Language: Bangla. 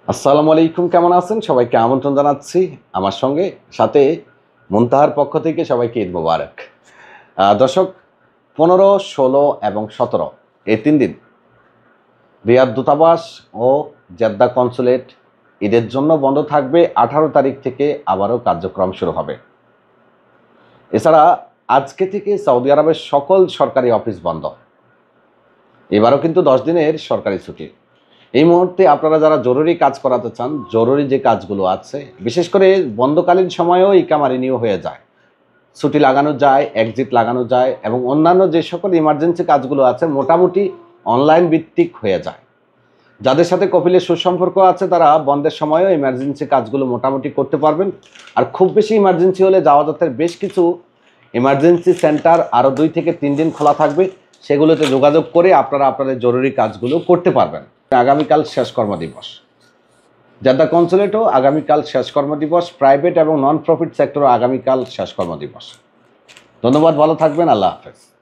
আসসালামু আলাইকুম, কেমন আছেন? সবাইকে আমন্ত্রণ জানাচ্ছি আমার সঙ্গে সাথে মুনতাহার পক্ষ থেকে সবাইকে ঈদ মোবারক। দর্শক, 15, 16 এবং 17 এই 3 দিন রিয়াদ দূতাবাস ও জেদ্দা কনসুলেট ঈদের জন্য বন্ধ থাকবে। 18 তারিখ থেকে আবারও কার্যক্রম শুরু হবে। এছাড়া আজকে থেকে সৌদি আরবের সকল সরকারি অফিস বন্ধ। এবারও কিন্তু 10 দিনের সরকারি ছুটি। এই মুহূর্তে আপনারা যারা জরুরি কাজ করাতে চান, জরুরি যে কাজগুলো আছে, বিশেষ করে বন্ধকালীন সময়েও ইকামা রিনিউ হয়ে যায়, ছুটি লাগানো যায়, এক্সিট লাগানো যায় এবং অন্যান্য যে সকল ইমার্জেন্সি কাজগুলো আছে মোটামুটি অনলাইন ভিত্তিক হয়ে যায়। যাদের সাথে কপিলের সুসম্পর্ক আছে তারা বন্ধের সময়ও ইমার্জেন্সি কাজগুলো মোটামুটি করতে পারবেন। আর খুব বেশি ইমার্জেন্সি হলে যাওয়াতের বেশ কিছু ইমার্জেন্সি সেন্টার আরও 2 থেকে 3 দিন খোলা থাকবে, সেগুলোতে যোগাযোগ করে আপনারা আপনাদের জরুরি কাজগুলো করতে পারবেন। আগামীকাল শেষ কর্মদিবস, জেদ্দা কনসুলেটও আগামীকাল শেষ কর্মদিবস, প্রাইভেট এবং নন প্রফিট সেক্টরও আগামীকাল শেষ কর্মদিবস। ধন্যবাদ, ভালো থাকবেন, আল্লাহ হাফেজ।